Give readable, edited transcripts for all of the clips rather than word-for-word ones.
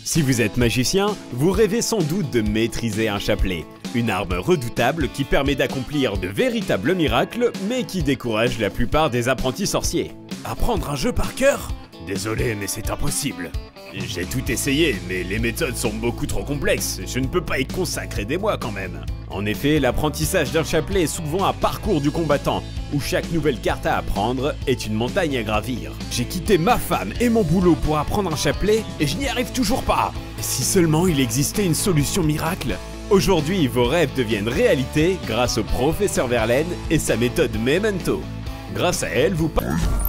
Si vous êtes magicien, vous rêvez sans doute de maîtriser un chapelet. Une arme redoutable qui permet d'accomplir de véritables miracles, mais qui décourage la plupart des apprentis sorciers. Apprendre un jeu par cœur? Désolé, mais c'est impossible. J'ai tout essayé, mais les méthodes sont beaucoup trop complexes, je ne peux pas y consacrer des mois quand même. En effet, l'apprentissage d'un chapelet est souvent un parcours du combattant, où chaque nouvelle carte à apprendre est une montagne à gravir. J'ai quitté ma femme et mon boulot pour apprendre un chapelet, et je n'y arrive toujours pas. Si seulement il existait une solution miracle. Aujourd'hui, vos rêves deviennent réalité grâce au professeur Verlaine et sa méthode Memento. Grâce à elle, vous...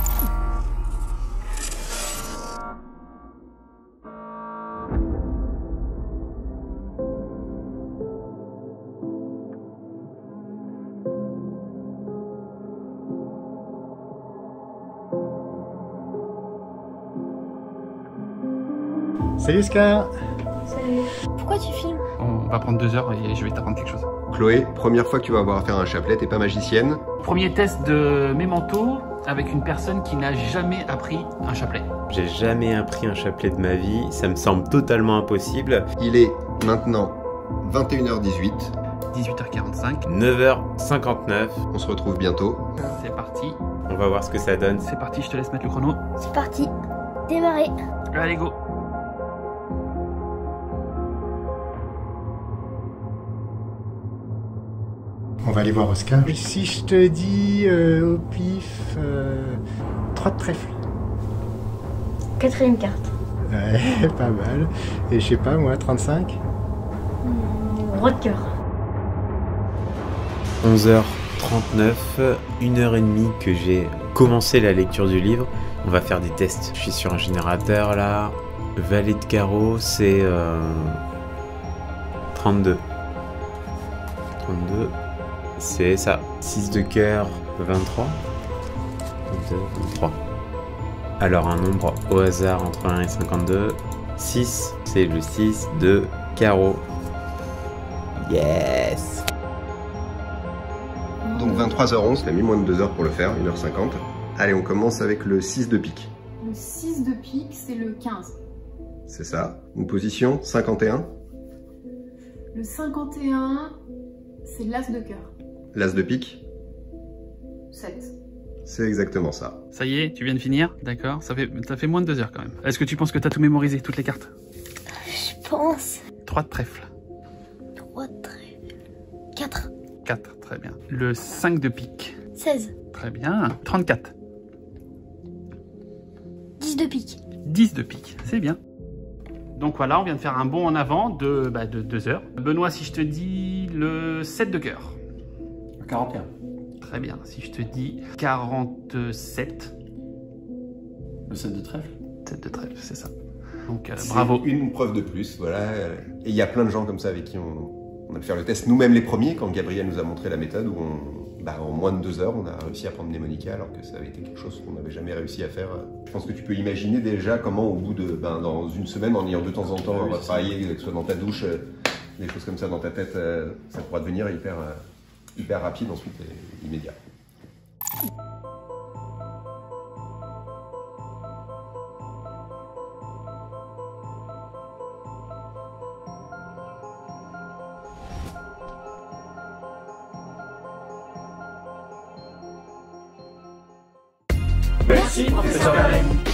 Salut Oscar. Salut. Pourquoi tu filmes? On va prendre 2 heures et je vais t'apprendre quelque chose. Chloé, première fois que tu vas avoir à faire un chapelet, t'es pas magicienne? Premier test de Memento avec une personne qui n'a jamais appris un chapelet. J'ai jamais appris un chapelet de ma vie, ça me semble totalement impossible. Il est maintenant 21h18. 18h45. 9h59. On se retrouve bientôt. C'est parti. On va voir ce que ça donne. C'est parti, je te laisse mettre le chrono. C'est parti. Démarrer. Allez, go. On va aller voir Oscar. Et si je te dis au pif 3 de trèfle? Quatrième carte. Ouais, pas mal. Et je sais pas moi, 35? Roi de cœur. 11h39, 1h30 que j'ai commencé la lecture du livre. On va faire des tests. Je suis sur un générateur là. Valet de carreau, c'est 32. 32. C'est ça. 6 de cœur, 23. 22, 23. Alors un nombre au hasard entre 1 et 52. 6, c'est le 6 de carreau. Yes! Donc 23h11, t'as mis moins de 2 heures pour le faire, 1h50. Allez, on commence avec le 6 de pique. Le 6 de pique, c'est le 15. C'est ça. Une position, 51. Le 51, c'est l'as de cœur. L'as de pique, 7. c'est exactement ça. Ça y est, tu viens de finir, d'accord. Ça fait moins de 2 heures quand même. Est-ce que tu penses que t'as tout mémorisé, toutes les cartes? Je pense. 3 de trèfle. 3 de trèfle. 4. 4, très bien. Le 5 de pique. 16. Très bien. 34. 10 de pique. 10 de pique, c'est bien. Donc voilà, on vient de faire un bond en avant de 2 heures. Benoît, si je te dis le 7 de cœur. 41. Très bien. Si je te dis 47. Le 7 de trèfle. 7 de trèfle, c'est ça. Donc C'est bravo. une preuve de plus, voilà. Et il y a plein de gens comme ça avec qui on a pu faire le test. Nous-mêmes les premiers, quand Gabriel nous a montré la méthode, où en moins de 2 heures, on a réussi à prendre Mnemonica, alors que ça avait été quelque chose qu'on n'avait jamais réussi à faire. Je pense que tu peux imaginer déjà comment, au bout de, dans une semaine, en ayant de temps en temps, on va travailler, que ce soit dans ta douche, des choses comme ça dans ta tête, ça pourra devenir hyper rapide ensuite et immédiat. Merci, professeur Verlaine.